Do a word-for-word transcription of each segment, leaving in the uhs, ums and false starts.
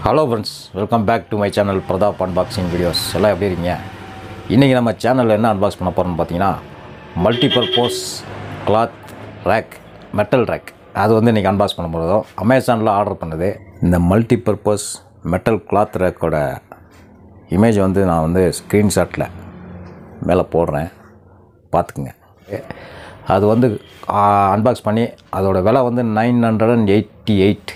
Hello friends, welcome back to my channel Pradap Unboxing Videos. எல்லாம் எப்படி இருக்கீங்க? இன்றைக்கி நம்ம சேனலில் என்ன அன்பாக்ஸ் பண்ண போகிறோம்னு பார்த்தீங்கன்னா multipurpose cloth rack metal rack அது வந்து இன்றைக்கி அன்பாக்ஸ் பண்ண போகிறோம். அமேசானில் ஆர்டர் பண்ணது. இந்த மல்டிபர்பஸ் மெட்டல் கிளாத் ரேக்கோட இமேஜ் வந்து நான் வந்து ஸ்க்ரீன்ஷாட்டில் மேலே போடுறேன், பார்த்துக்குங்க. அது வந்து அன்பாக்ஸ் பண்ணி அதோட விலை வந்து nine hundred and eighty eight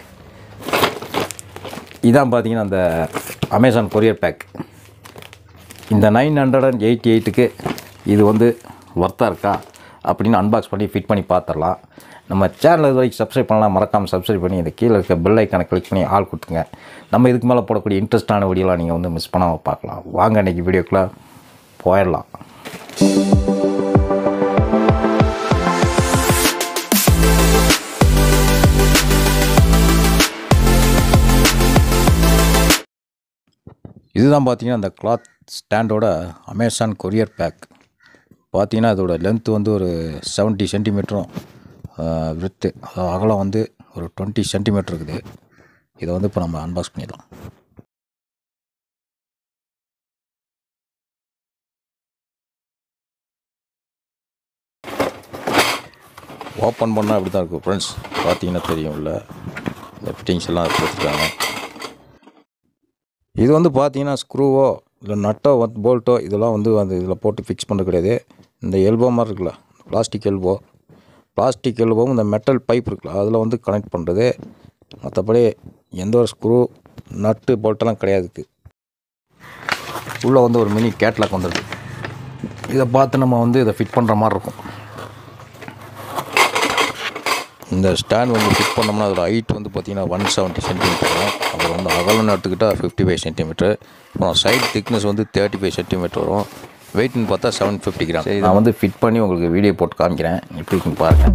இதான் பார்த்தீங்கன்னா அந்த அமேசான் கொரியர் பேக். இந்த நைன் ஹண்ட்ரட் அண்ட் எயிட்டி எயிட்டுக்கு இது வந்து ஒர்த்தாக இருக்கா அப்படின்னு அன்பாக்ஸ் பண்ணி ஃபிட் பண்ணி பார்த்துடலாம். நம்ம சேனல் இது வரைக்கும் சப்ஸ்கிரைப் பண்ணலாம், மறக்காமல் சப்ஸ்கிரைப் பண்ணி இந்த கீழே இருக்க பெல் ஐக்கானை கிளிக் பண்ணி ஆள் கொடுத்துங்க. நம்ம இதுக்கு மேலே போடக்கூடிய இன்ட்ரெஸ்டான வீடியோலாம் நீங்கள் வந்து மிஸ் பண்ணாமல் பார்க்கலாம். வாங்க இன்றைக்கி வீடியோக்குள்ளே போயிடலாம். இதுதான் பார்த்தீங்கன்னா அந்த கிளாத் ஸ்டாண்டோட அமேசான் கொரியர் பேக். பார்த்தீங்கன்னா அதோட லென்த்து வந்து ஒரு செவன்ட்டி சென்டிமீட்டரும் வித்து அகலம் வந்து ஒரு டுவெண்ட்டி சென்டிமீட்டர் இருக்குது. இதை வந்து இப்போ நம்ம அன்பாக்ஸ் பண்ணிடலாம். ஓப்பன் பண்ணால் அப்படி தான் இருக்கும் ஃப்ரெண்ட்ஸ். பார்த்தீங்கன்னா தெரியும்ல, இந்த ஃபிட்டிங்ஸ் எல்லாம் கொடுத்துருக்காங்க. இது வந்து பார்த்தீங்கன்னா ஸ்க்ரூவோ இல்லை நட்டோ போல்ட்டோ இதெல்லாம் வந்து அந்த இதில் போட்டு ஃபிக்ஸ் பண்ணுறது கிடையாது. இந்த எல்போ மாதிரி இருக்குல்ல, பிளாஸ்டிக் எல்போ பிளாஸ்டிக் எல்போவும் இந்த மெட்டல் பைப் இருக்குல்ல அதில் வந்து கனெக்ட் பண்ணுறது. மற்றபடி எந்த ஒரு ஸ்க்ரூ நட்டு போல்ட்டெல்லாம் கிடையாது. உள்ளே வந்து ஒரு மினி கேட்லாக் வந்துடுது. இதை பார்த்து நம்ம வந்து இதை ஃபிட் பண்ணுற மாதிரி இருக்கும். இந்த ஸ்டாண்ட் வந்து ஃபிட் பண்ணோம்னா அதோட ஹைட் வந்து பார்த்திங்கன்னா ஒன் செவன்ட்டி சென்டிமீட்டர் வரும். அப்புறம் வந்து அகலம்னு எடுத்துக்கிட்டால் ஃபிஃப்டி ஃபைவ் சென்டிமீட்டர். அப்புறம் சைட் திக்னஸ் வந்து தேர்ட்டி ஃபைவ் சென்டிமீட்டர் வரும். வெயிட்னு பார்த்தா செவன் ஃபிஃப்டி கிராம். நான் வந்து ஃபிட் பண்ணி உங்களுக்கு வீடியோ போட்டு காமிக்கிறேன், எப்படி இருக்குன்னு பாருங்கள்.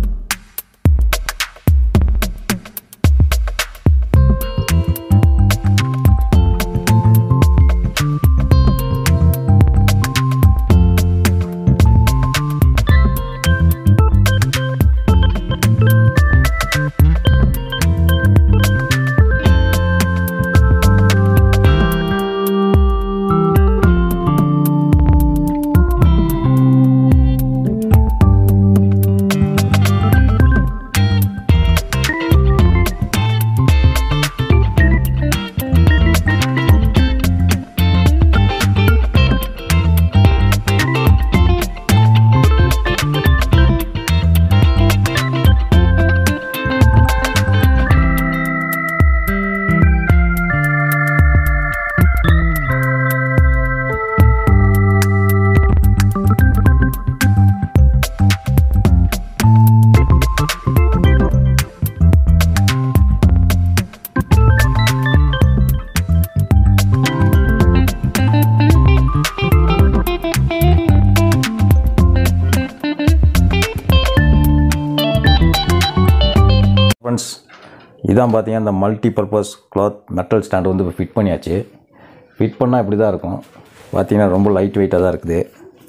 ஃப்ரெண்ட்ஸ், இதான் பார்த்தீங்கன்னா இந்த மல்டிபர்பஸ் கிளாத் மெட்டல் ஸ்டாண்டு வந்து இப்போ ஃபிட் பண்ணியாச்சு. ஃபிட் பண்ணால் இப்படி தான் இருக்கும். பார்த்தீங்கன்னா ரொம்ப லைட் வெயிட்டாக தான் இருக்குது.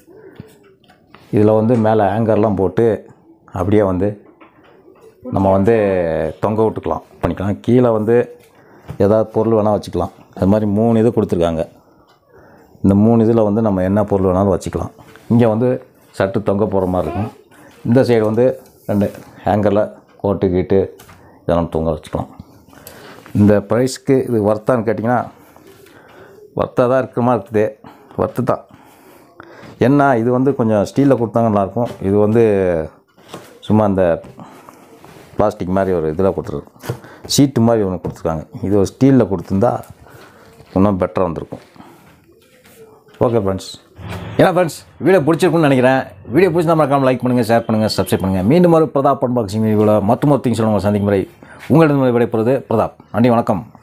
இதில் வந்து மேலே ஆங்கர்லாம் போட்டு அப்படியே வந்து நம்ம வந்து தொங்க விட்டுக்கலாம் பண்ணிக்கலாம். கீழே வந்து ஏதாவது பொருள் வேணால் வச்சுக்கலாம். அது மாதிரி மூணு இது கொடுத்துருக்காங்க. இந்த மூணு இதில் வந்து நம்ம என்ன பொருள் வேணாலும் வச்சுக்கலாம். இங்கே வந்து சட்டு தொங்க போகிற மாதிரி இருக்கும். இந்த சைடு வந்து ரெண்டு ஹேங்கரில் கோட்டு கீட்டு இதெல்லாம் தூங்க வச்சுக்கலாம். இந்த ப்ரைஸ்க்கு இது ஒர்த்தான்னு கேட்டிங்கன்னா ஒர்த்தாக தான் இருக்கிற மாதிரி இருக்குது. ஒர்த்து தான். என்ன இது வந்து கொஞ்சம் ஸ்டீலில் கொடுத்தாங்க நல்லாயிருக்கும். இது வந்து சும்மா அந்த பிளாஸ்டிக் மாதிரி ஒரு இதில் கொடுத்துருக்கு, ஷீட்டு மாதிரி ஒன்று கொடுத்துருக்காங்க. இது ஒரு ஸ்டீலில் கொடுத்துருந்தா இன்னும் பெட்டராக வந்திருக்கும். ஓகே ஃப்ரெண்ட்ஸ், ஏன்னா ஃப்ரெண்ட்ஸ் வீடியோ பிடிச்சிருக்குன்னு நினைக்கிறேன். வீடியோ பிடிச்சி மறக்காமல் லைக் பண்ணுங்கள், ஷேர் பண்ணுங்கள், சப்ஸ்கிரைப் பண்ணுங்கள். மீண்டும் ஒரு பிரதாப் அன்பாக்சிங் வீடியோவில் மற்றும் ஒரு திங்ஸ் உங்களை சந்திக்கும் முறை உங்களிடம் விடைபெறுவது பிரதாப். நன்றி, வணக்கம்.